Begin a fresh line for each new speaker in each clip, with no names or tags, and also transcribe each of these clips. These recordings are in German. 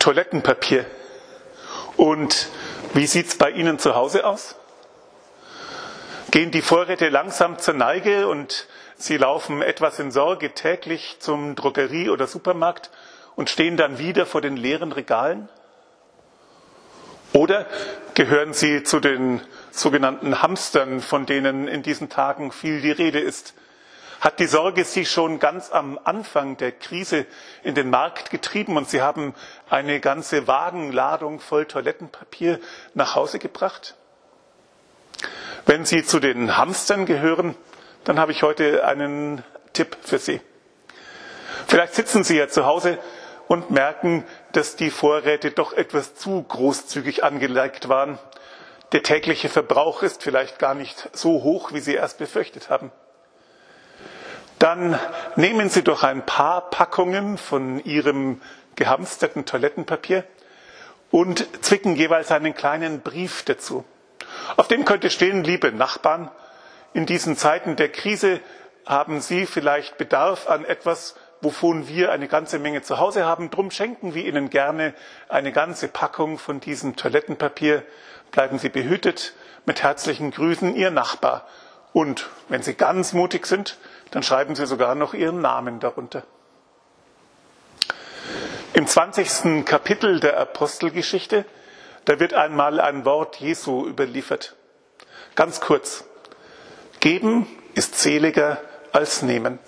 Toilettenpapier. Und wie sieht's bei Ihnen zu Hause aus? Gehen die Vorräte langsam zur Neige und Sie laufen etwas in Sorge täglich zum Drogerie- oder Supermarkt und stehen dann wieder vor den leeren Regalen? Oder gehören Sie zu den sogenannten Hamstern, von denen in diesen Tagen viel die Rede ist? Hat die Sorge Sie schon ganz am Anfang der Krise in den Markt getrieben und Sie haben eine ganze Wagenladung voll Toilettenpapier nach Hause gebracht? Wenn Sie zu den Hamstern gehören, dann habe ich heute einen Tipp für Sie. Vielleicht sitzen Sie ja zu Hause und merken, dass die Vorräte doch etwas zu großzügig angelegt waren. Der tägliche Verbrauch ist vielleicht gar nicht so hoch, wie Sie erst befürchtet haben. Dann nehmen Sie doch ein paar Packungen von Ihrem gehamsterten Toilettenpapier und zwicken jeweils einen kleinen Brief dazu. Auf dem könnte stehen: Liebe Nachbarn, in diesen Zeiten der Krise haben Sie vielleicht Bedarf an etwas, wovon wir eine ganze Menge zu Hause haben. Drum schenken wir Ihnen gerne eine ganze Packung von diesem Toilettenpapier. Bleiben Sie behütet. Mit herzlichen Grüßen, Ihr Nachbar. Und wenn Sie ganz mutig sind, dann schreiben Sie sogar noch Ihren Namen darunter. Im 20. Kapitel der Apostelgeschichte, da wird einmal ein Wort Jesu überliefert. Ganz kurz. Geben ist seliger als nehmen.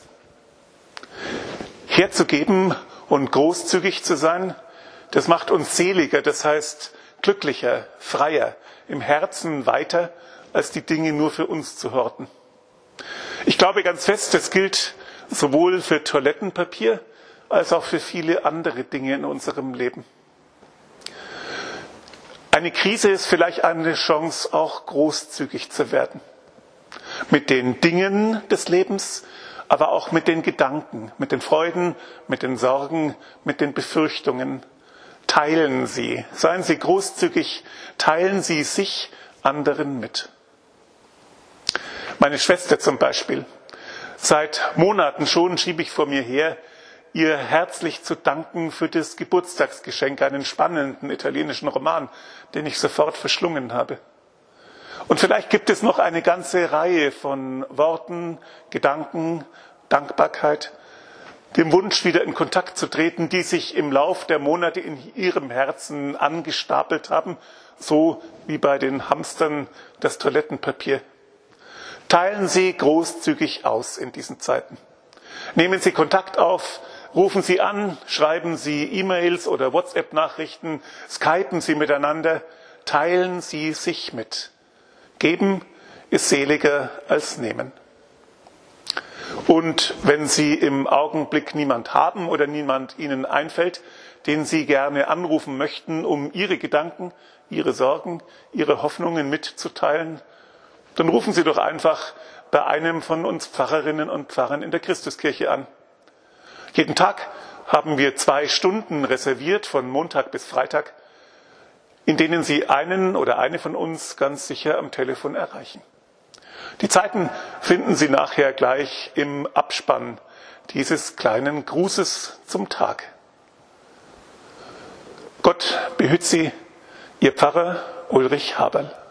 Herzugeben und großzügig zu sein, das macht uns seliger, das heißt glücklicher, freier, im Herzen weiter, als die Dinge nur für uns zu horten. Ich glaube ganz fest, das gilt sowohl für Toilettenpapier als auch für viele andere Dinge in unserem Leben. Eine Krise ist vielleicht eine Chance, auch großzügig zu werden. Mit den Dingen des Lebens, aber auch mit den Gedanken, mit den Freuden, mit den Sorgen, mit den Befürchtungen. Teilen Sie, seien Sie großzügig, teilen Sie sich anderen mit. Meine Schwester zum Beispiel. Seit Monaten schon schiebe ich vor mir her, ihr herzlich zu danken für das Geburtstagsgeschenk, einen spannenden italienischen Roman, den ich sofort verschlungen habe. Und vielleicht gibt es noch eine ganze Reihe von Worten, Gedanken, Dankbarkeit, dem Wunsch, wieder in Kontakt zu treten, die sich im Lauf der Monate in Ihrem Herzen angestapelt haben, so wie bei den Hamstern das Toilettenpapier. Teilen Sie großzügig aus in diesen Zeiten. Nehmen Sie Kontakt auf, rufen Sie an, schreiben Sie E-Mails oder WhatsApp-Nachrichten, skypen Sie miteinander, teilen Sie sich mit. Geben ist seliger als nehmen. Und wenn Sie im Augenblick niemand haben oder niemand Ihnen einfällt, den Sie gerne anrufen möchten, um Ihre Gedanken, Ihre Sorgen, Ihre Hoffnungen mitzuteilen, dann rufen Sie doch einfach bei einem von uns Pfarrerinnen und Pfarrern in der Christuskirche an. Jeden Tag haben wir 2 Stunden reserviert, von Montag bis Freitag, in denen Sie einen oder eine von uns ganz sicher am Telefon erreichen. Die Zeiten finden Sie nachher gleich im Abspann dieses kleinen Grußes zum Tag. Gott behüt Sie, Ihr Pfarrer Ulrich Haberl.